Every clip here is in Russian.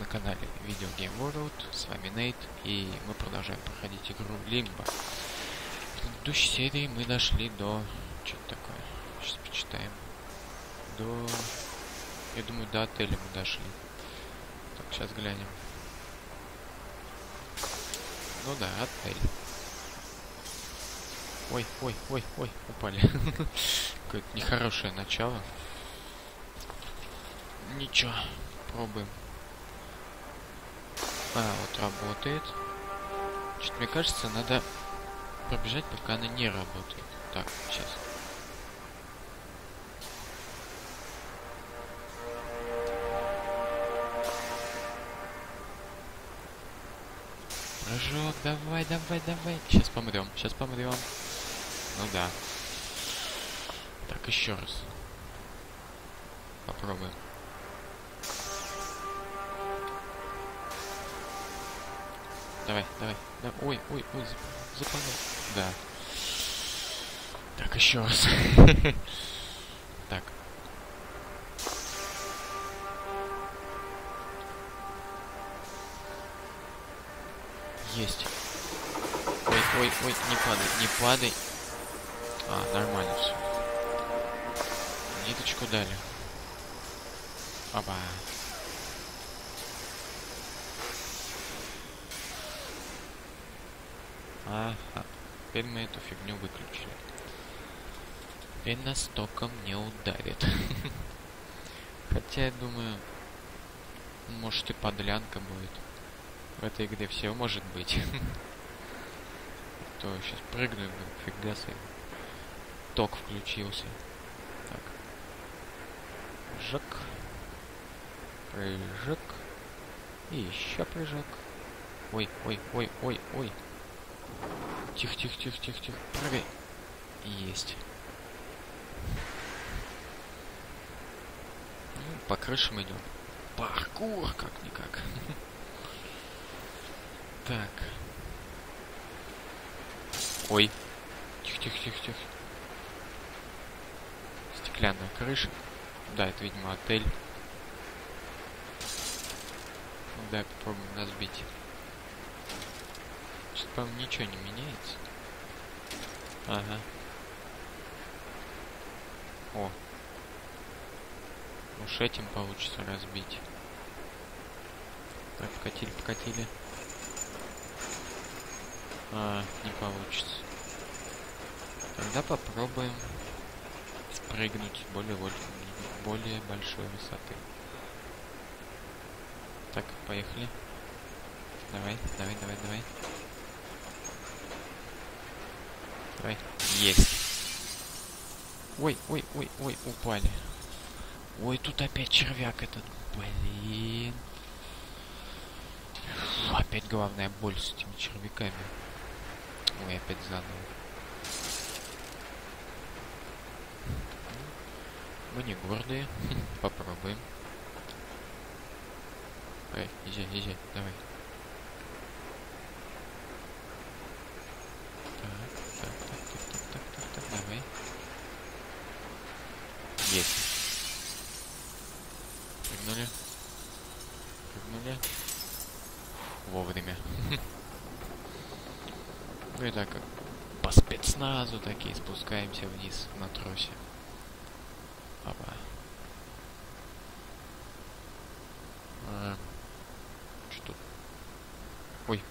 канале Video Game World, с вами Нейт, и мы продолжаем проходить игру Limbo. В предыдущей серии мы дошли до... Что-то такое, сейчас почитаем. Я думаю, до отеля мы дошли. Так, сейчас глянем. Ну да, отель. Ой, упали. Какое-то нехорошее начало. Ничего, пробуем. Вот работает. Что-то мне кажется, надо пробежать, пока она не работает. Так, сейчас. Прыжок, давай. Сейчас помрем. Ну да. Так, еще раз. Попробуем. Давай. Да. Ой, западал. Да. Так, еще раз. Так. Есть. Ой, не падай. Нормально все. Ниточку дали. Оба. Ага. Теперь мы эту фигню выключили. Теперь нас током не ударит. Хотя, я думаю, может и подлянка будет. В этой игре все может быть. То сейчас прыгну, фига себе. Ток включился. Так. Прыжок. И еще прыжок. Ой. Тихо. Прыгай. Есть. По крышам идем. Паркур, как-никак. Так. Ой. Тихо. Стеклянная крыша. Да, это, видимо, отель. Да, попробуем разбить. Что-то, по-моему, ничего не меняется. Ага. О. Уж этим получится разбить. Так, покатили. Не получится. Тогда попробуем спрыгнуть с более большой высоты. Так, поехали. Давай. Давай. Есть. Ой, упали. Ой, тут опять червяк этот. Блин. Опять главная боль с этими червяками. Ой, опять заново. Мы не гордые. Попробуем. Эй, езжай, давай. Так, давай. Есть. Прыгнули. Вовремя. Ну и так как по спецназу такие спускаемся вниз на тросе. Опа. Что тут? Ой.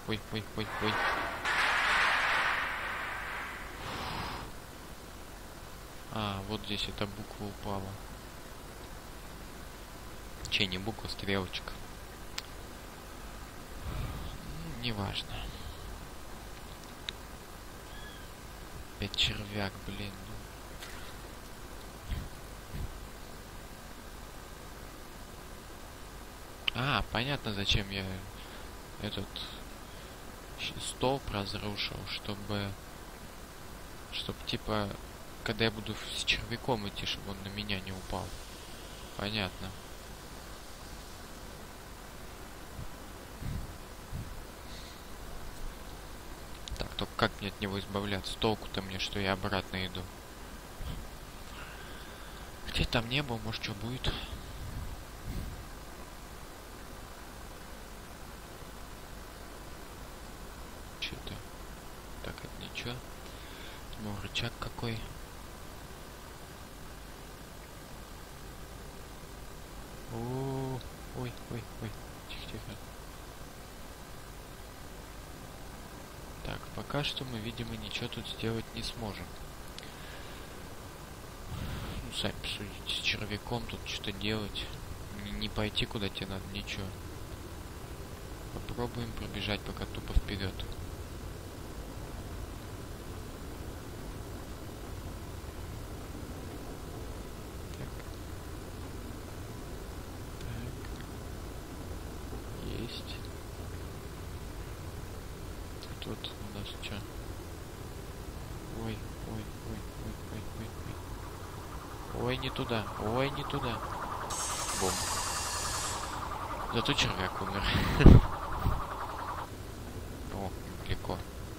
Вот здесь эта буква упала. Не буква, стрелочка. Неважно. Опять червяк, блин. Понятно, зачем я этот столб разрушил, чтобы типа, когда я буду с червяком идти, чтобы он на меня не упал. Понятно. Так, только как мне от него избавляться? Толку-то мне, что я обратно иду. Где там не был, может, что будет? ничего. Ну, рычаг какой. О, ой, ой, ой. Тихо-тихо. Так, пока что мы, видимо, ничего тут сделать не сможем. Ну, сами посудите, с червяком тут что-то делать. Не пойти куда тебе надо, ничего. Попробуем пробежать пока тупо вперед. Так. Есть. Тут у нас что? Ой, ой, ой, ой, ой, ой, ой. Ой, не туда, ой, не туда. Бум. Зато червяк умер. О, далеко.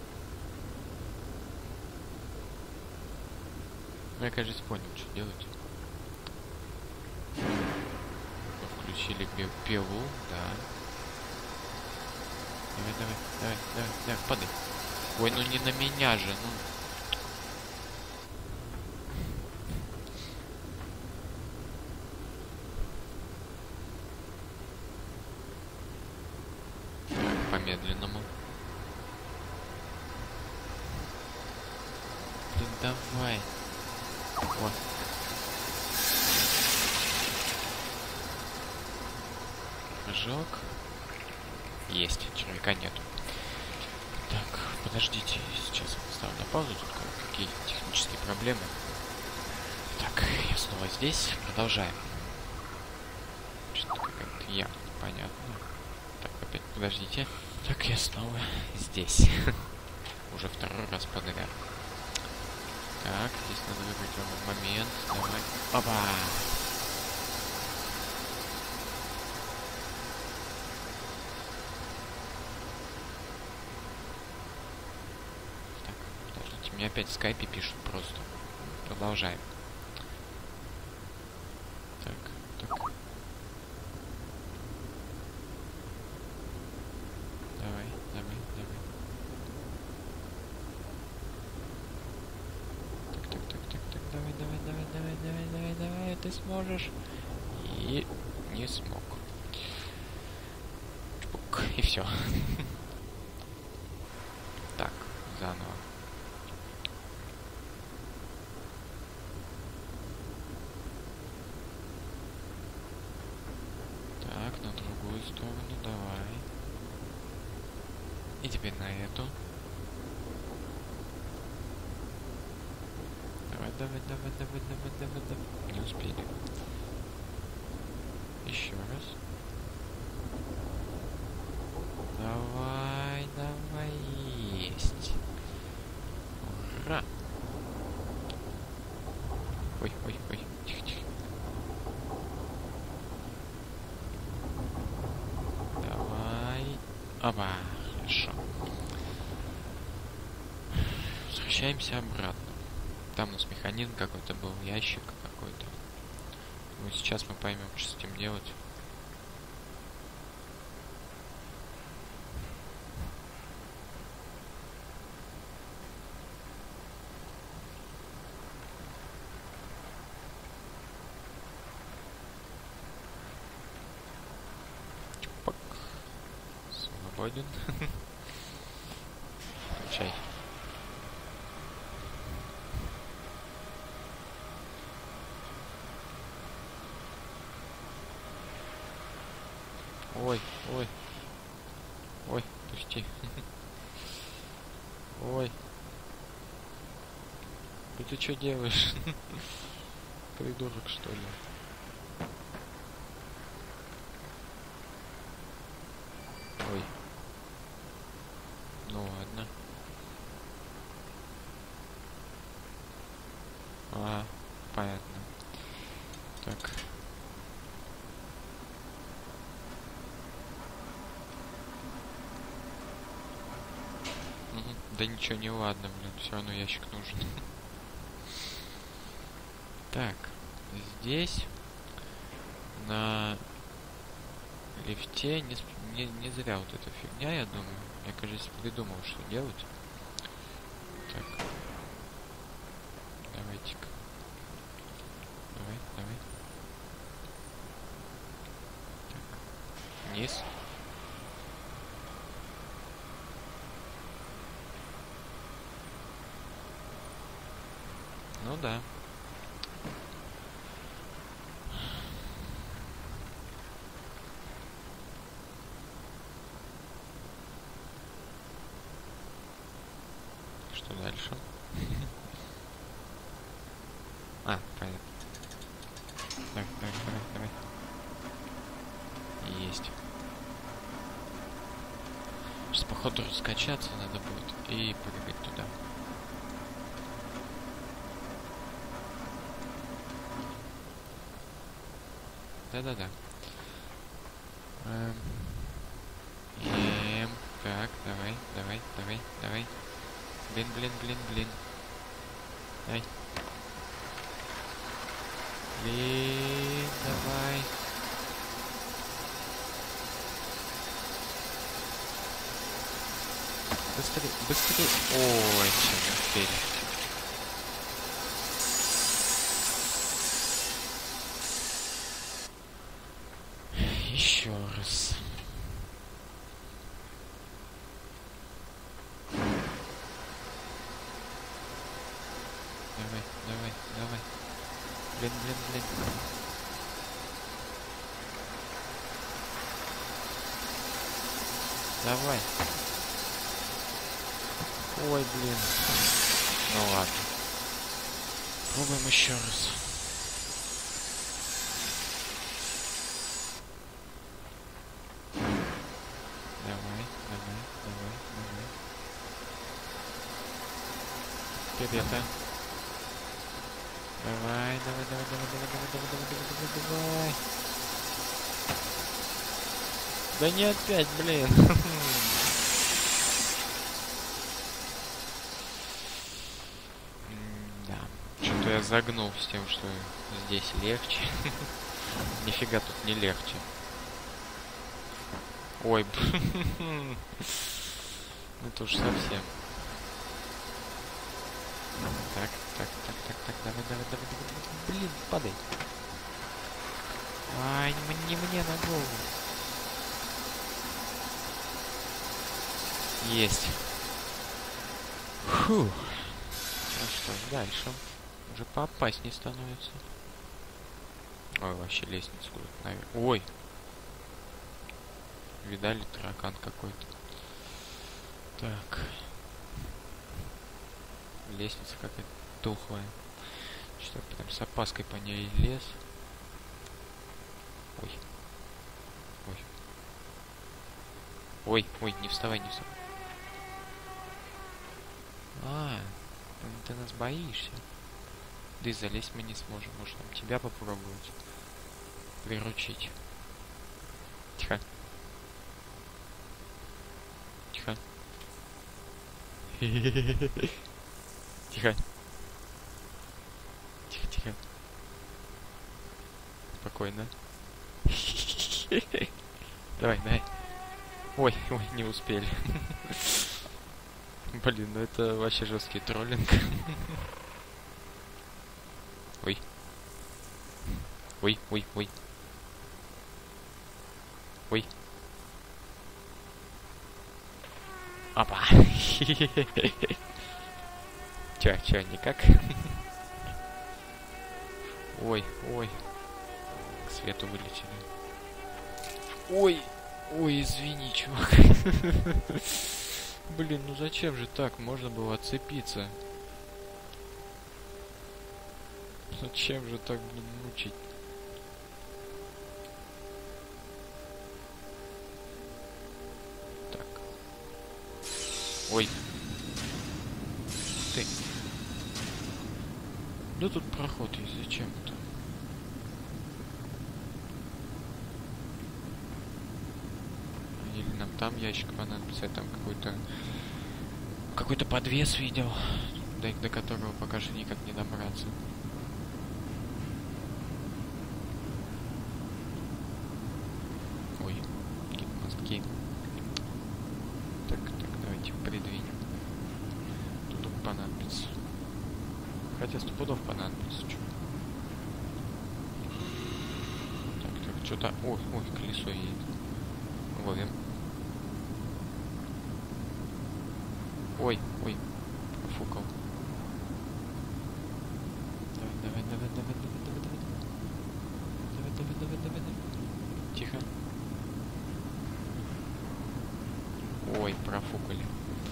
Ну, я, кажется, понял, что делать. Включили пилу, да. Давай, давай, давай, давай, давай, падай. Ой, ну не на меня же, ну. Так, по-медленному. Блин, давай. Вот. Прыжок. Есть, червяка нету. Так, подождите, сейчас ставлю на паузу, тут какие технические проблемы. Так, я снова здесь, продолжаем. Что-то какая-то я, понятно. Так, опять подождите. Так, я снова здесь. Уже второй раз подряд. Так, здесь надо выбрать момент. Давай. Опа! Так, подождите, мне опять в скайпе пишут просто. Продолжаем. Так, так. Давай, давай, давай. Так, так, так, так, так, давай, давай, давай, давай, давай, давай, давай, ты сможешь. И не смог. Чпок, и все. Так, заново. Так, на другую сторону, давай. И теперь на эту. Давай, давай, давай, давай, давай, давай, давай. Не успели. Еще раз. Давай, давай, есть. Ура! Ой, ой, ой, тихо, тихо. Давай. Опа, хорошо. Возвращаемся обратно. Там у нас механизм какой-то был, ящик какой-то. Вот сейчас мы поймем, что с этим делать. Чпок. Свободен. Включай. Ой, ой. Ой, пусти. Ой. Ты что делаешь? Придурок, что ли? Ой. Ну ладно. А, понятно. Так. Да ничего, не ладно, блин, все равно ящик нужен. Так, здесь на лифте не зря вот эта фигня, я думаю. Я, кажется, придумал, что делать. Так. Давайте-ка. Давай, давай. Так. Вниз. Ну да. Что дальше? А, понятно. Так, давай, давай, давай. Есть. Сейчас, походу, раскачаться надо будет и прыгать туда. Да-да-да. Так, давай, давай, давай, давай. Блин, блин, блин, блин. Давай. Блин, давай. Быстрее, быстрее. Ой, чем не успели. Еще раз. Давай, давай, давай. Блин, блин, блин. Давай. Ой, блин. Ну ладно. Пробуем еще раз. Давай, давай, давай, давай. Теперь это. Давай, давай, давай, давай, давай, давай, давай, давай, давай, давай, давай. Да не опять, блин. Да. Что-то я загнул с тем, что здесь легче. Нифига тут не легче. Ой, это уж совсем. Так, так, так, так, так, давай, давай, давай, давай, блин, падай. Ай, не мне на голову. Есть. Фу. Ну что ж, дальше. Уже поопаснее становится. Ой, вообще лестница куда-то наверх. Ой. Видали, таракан какой-то. Так. Лестница какая-то тухлая. Что я прям с опаской по ней лез. Ой. Ой. Ой, ой, не вставай, не вставай. А, ты нас боишься. Да и залезть мы не сможем. Может, там тебя попробовать приручить. Тихо. Тихо. Тихо. Тихо, тихо. Спокойно. Давай, давай. Ой, ой, не успели. Блин, ну это вообще жесткий троллинг. Ой. Ой, ой, ой. Ой. Опа. Чё, никак? Ой, ой. К свету вылетели. Ой, ой, извини, чувак. Блин, ну зачем же так? Можно было отцепиться. Зачем же так, блин, мучить? Так. Ой. Ты. Да тут проход есть, зачем это? Или нам там ящик понадобится, я там какой-то подвес видел, до которого пока что никак не добраться. Ой, какие-то мостки. Так, давайте придвинем. Тут понадобится. Хотя стопудов понадобится. Чё? Так, что-то... Ой, колесо едет. Ловим. Ой, профукал. Давай. Давай. Тихо. Ой, профукали.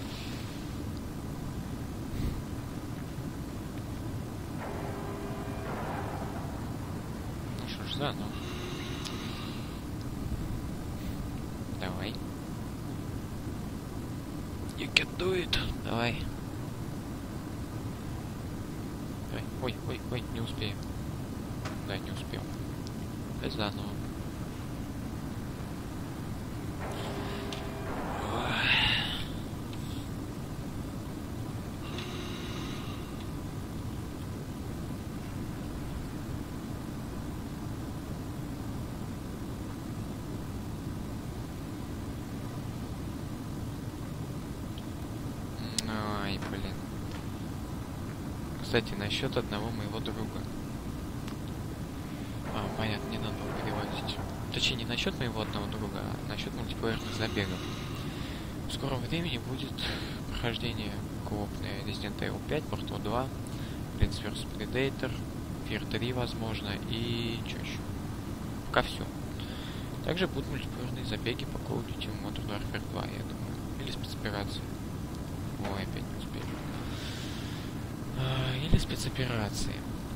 Ну что ж, заново. Давай. You can do it. Давай. Ой, не успею. Да, не успел. Заново. Ай, блин. Кстати, насчет одного моего друга. Понятно, не надо было переводить. Точнее, не насчет моего одного друга, а насчет мультиплеерных забегов. В скором времени будет прохождение коопное Resident Evil 5, Portal 2, Plants vs Predator, Fear 3, возможно, и что еще? Пока все. Также будут мультиплеерные забеги по Call of Duty Modern Warfare 2, я думаю. Или спецоперации. Ой, опять не успели. Или спецоперации.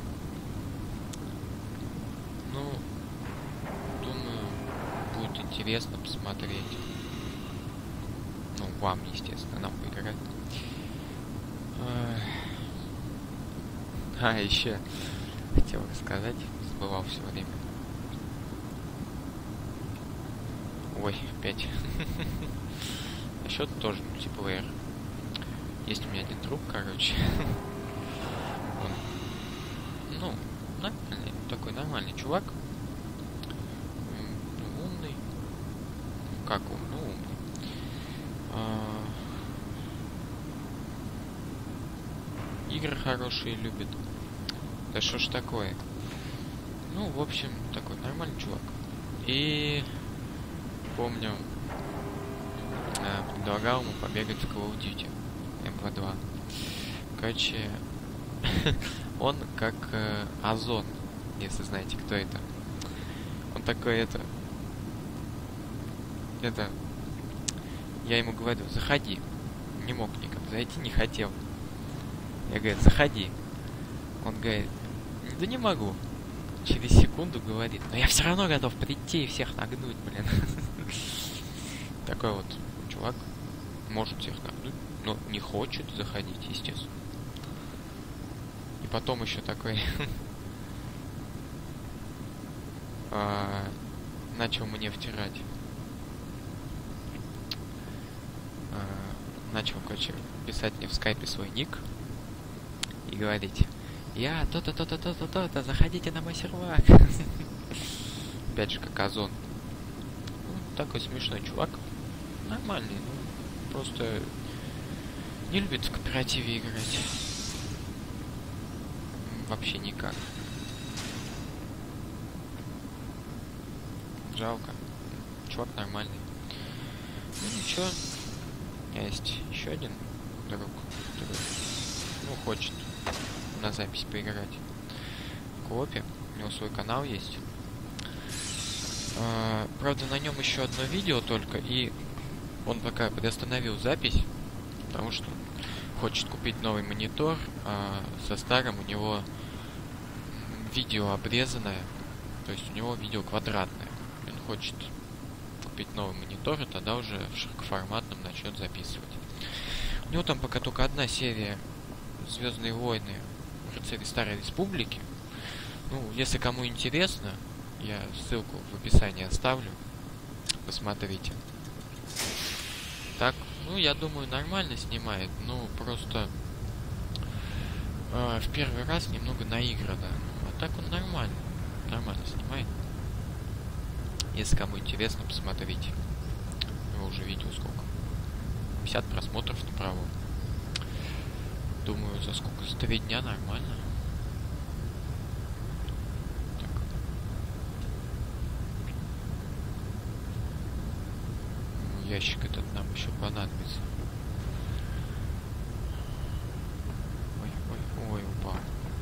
Ну, думаю, будет интересно посмотреть. Ну, вам, естественно, нам поиграть. Еще хотел рассказать, забывал все время. Ой, опять. Насчет тоже мультиплеер. Есть у меня один друг, короче. Он, ну, нормальный, такой нормальный чувак. Умный. Как он? Ну, умный. Игры хорошие любит. Да что ж такое? Ну, в общем, такой нормальный чувак. И помню, предлагал ему побегать в Call of Duty MV2. Короче, он как Озон, если знаете, кто это. Он такой, это... Я ему говорю, заходи. Не мог никак зайти, не хотел. Я говорю, заходи. Он говорит, да не могу. Через секунду говорит, но я все равно готов прийти и всех нагнуть, блин. Такой вот чувак может всех нагнуть, но не хочет заходить, естественно. И потом еще такой начал мне втирать. Начал, короче, писать мне в скайпе свой ник и говорить, я то-то, заходите на мой сервак. Опять же, как Озон. Ну, такой смешной чувак. Нормальный, ну, просто не любит в кооперативе играть. Вообще никак. Жалко. Чувак нормальный. Ну ничего. У меня есть еще один друг, который, ну, хочет на запись поиграть в коопе. У него свой канал есть. Правда, на нем еще одно видео только, и он пока приостановил запись, потому что хочет купить новый монитор, а со старым у него видео обрезанное, то есть у него видео квадратное. Он хочет купить новый монитор, и тогда уже в широкоформатном начнет записывать. У него там пока только одна серия «Звездные войны. Рыцари Старой Республики». Ну, если кому интересно, я ссылку в описании оставлю. Посмотрите. Так, ну, я думаю, нормально снимает. Ну, просто в первый раз немного наиграно. А так он нормально снимает. Если кому интересно, посмотрите. Его уже видео сколько? 50 просмотров направо. Думаю, за сколько? За 3 дня нормально. Так. Ящик этот нам еще понадобится. Ой, ой, ой, упал.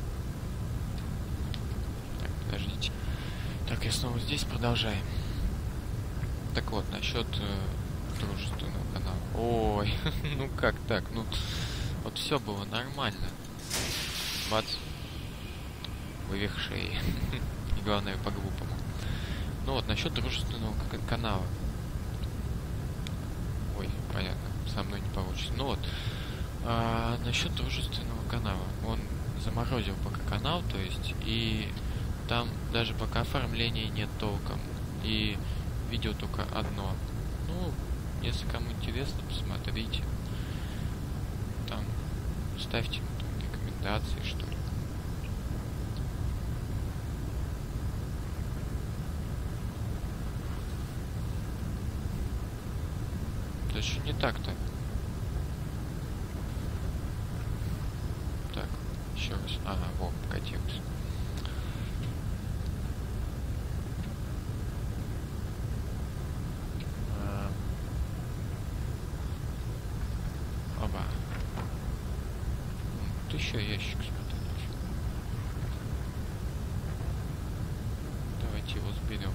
Так, подождите. Так, я снова здесь, продолжаем. Так вот, насчет дружественного канала. Ой, ну как так? Ну, вот все было нормально. Бац. Вывих шеи. И главное, по-глупому. Ну вот, насчет дружественного канала. Ой, понятно, со мной не получится. Ну вот, насчет дружественного канала. Он заморозил пока канал, то есть, и там даже пока оформления нет толком. И видео только одно. Ну, если кому интересно, посмотрите. Там ставьте там рекомендации, что ли. Да еще не так-то. Так, еще раз. Ага, вот, покатился. Оба. Тут еще ящик, смотрите. Давайте его сберем.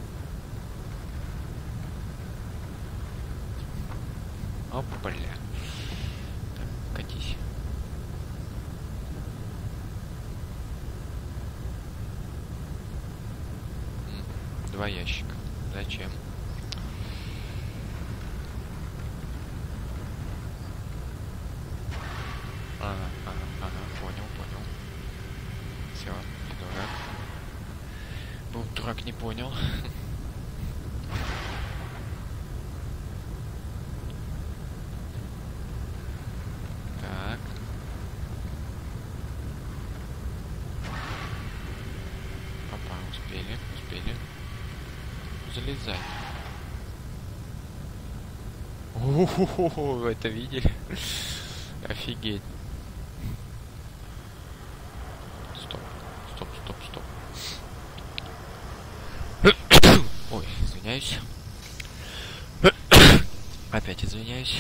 О, бля. Так, катись. Два ящика. Зачем? Ага, понял. Все, не дурак. Был дурак, не понял. Так. Опа, успели. Залезай. О-хо-хо, вы это видели? Офигеть. Стоп. Ой, извиняюсь. Опять извиняюсь.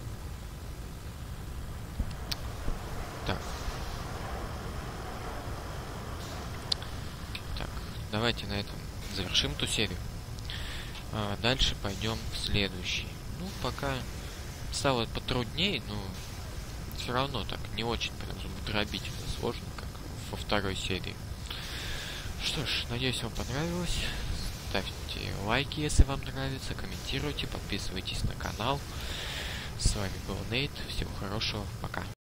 Так, давайте на этом завершим эту серию. Дальше пойдем в следующий. Ну, пока стало потруднее, но все равно так не очень прям зубодробительно сложно, как во второй серии. Что ж, надеюсь, вам понравилось. Ставьте лайки, если вам нравится, комментируйте, подписывайтесь на канал. С вами был Нейт. Всего хорошего, пока.